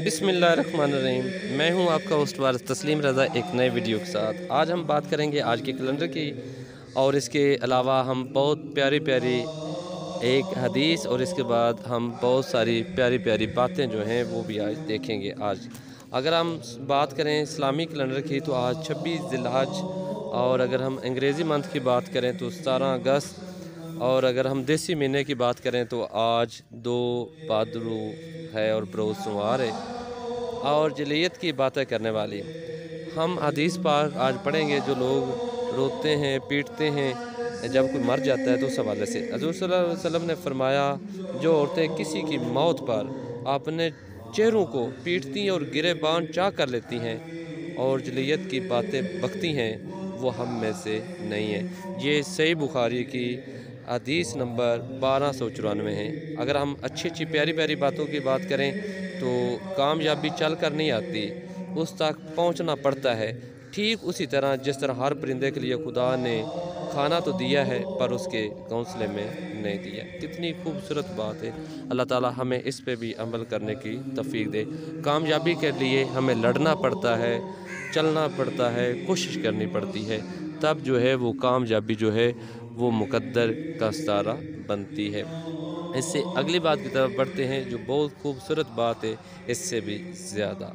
बिस्मिल्लाहिर्रहमानिर्रहीम। मैं हूं आपका होस्ट वारिस तस्लीम रज़ा एक नए वीडियो के साथ। आज हम बात करेंगे आज के कैलेंडर की, और इसके अलावा हम बहुत प्यारी प्यारी एक हदीस और इसके बाद हम बहुत सारी प्यारी प्यारी बातें जो हैं वो भी आज देखेंगे। आज अगर हम बात करें इस्लामी कैलेंडर की तो आज 26 ज़िलहज, और अगर हम अंग्रेज़ी मंथ की बात करें तो 17 अगस्त, और अगर हम देसी महीने की बात करें तो आज 2 भाद्रू है और बरोज़ सोमवार है। और जलीयत की बातें करने वाली हम हदीस पाक आज पढ़ेंगे। जो लोग रोते हैं पीटते हैं जब कोई मर जाता है तो उस हवाले से हज़ूर सल्लल्लाहु अलैहि वसल्लम ने फरमाया, जो औरतें किसी की मौत पर अपने चेहरों को पीटती और गिरेबान चाह कर लेती हैं और जलीयत की बातें बकती हैं, वो हम में से नहीं है। ये सही बुखारी की हदीस नंबर 1294 है। अगर हम अच्छी अच्छी प्यारी प्यारी बातों की बात करें तो कामयाबी चल कर नहीं आती, उस तक पहुंचना पड़ता है। ठीक उसी तरह जिस तरह हर परिंदे के लिए खुदा ने खाना तो दिया है पर उसके घोंसले में नहीं दिया। कितनी खूबसूरत बात है। अल्लाह ताला हमें इस पे भी अमल करने की तौफीक दे। कामयाबी के लिए हमें लड़ना पड़ता है, चलना पड़ता है, कोशिश करनी पड़ती है, तब जो है वो कामयाबी जो है वो मुकद्दर का सितारा बनती है। इससे अगली बात की तरफ बढ़ते हैं जो बहुत खूबसूरत बात है इससे भी ज़्यादा।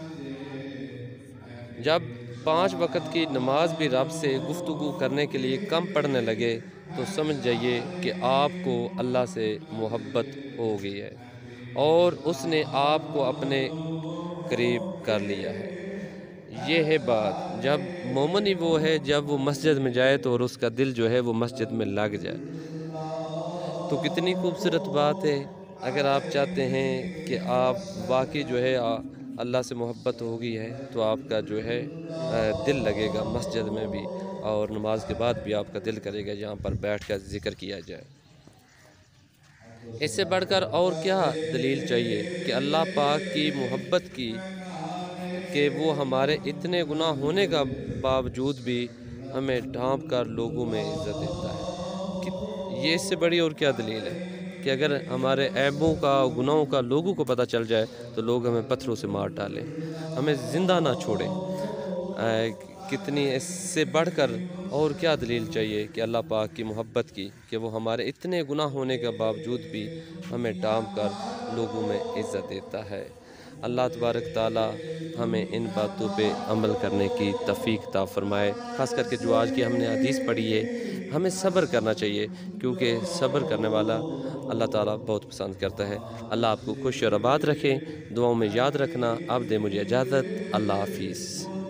जब 5 वक़्त की नमाज भी रब से गुफ्तगू करने के लिए कम पढ़ने लगे तो समझ जाइए कि आपको अल्लाह से मोहब्बत हो गई है और उसने आपको अपने करीब कर लिया है। ये है बात। जब मोमिन ही वो है जब वो मस्जिद में जाए तो और उसका दिल जो है वो मस्जिद में लग जाए, तो कितनी खूबसूरत बात है। अगर आप चाहते हैं कि आप वाकई जो है अल्लाह से मोहब्बत हो गई है तो आपका जो है दिल लगेगा मस्जिद में भी, और नमाज के बाद भी आपका दिल करेगा जहाँ पर बैठ कर ज़िक्र किया जाए। इससे बढ़कर और क्या दलील चाहिए कि अल्लाह पाक की मोहब्बत की, कि वो हमारे इतने गुनाह होने का बावजूद भी हमें ढांप कर लोगों में इज़्ज़त देता है। कि ये इससे बड़ी और क्या दलील है कि अगर हमारे ऐबों का गुनाहों का लोगों को पता चल जाए तो लोग हमें पत्थरों से मार डालें, हमें ज़िंदा ना छोड़ें। कितनी इससे बढ़कर और क्या दलील चाहिए कि अल्लाह पाक की मोहब्बत की, कि वो हमारे इतने गुनाह होने के बावजूद भी हमें ढांप कर लोगों में इज़्ज़त देता है। अल्लाह तबारक ताला हमें इन बातों पे अमल करने की तौफीक अता फरमाए। ख़ास करके जो आज की हमने हदीस पढ़ी है, हमें सब्र करना चाहिए क्योंकि सब्र करने वाला अल्लाह ताला बहुत पसंद करता है। अल्लाह आपको खुश और आबाद रखे। दुआओं में याद रखना। अब दे मुझे इजाज़त। अल्लाह हाफिज़।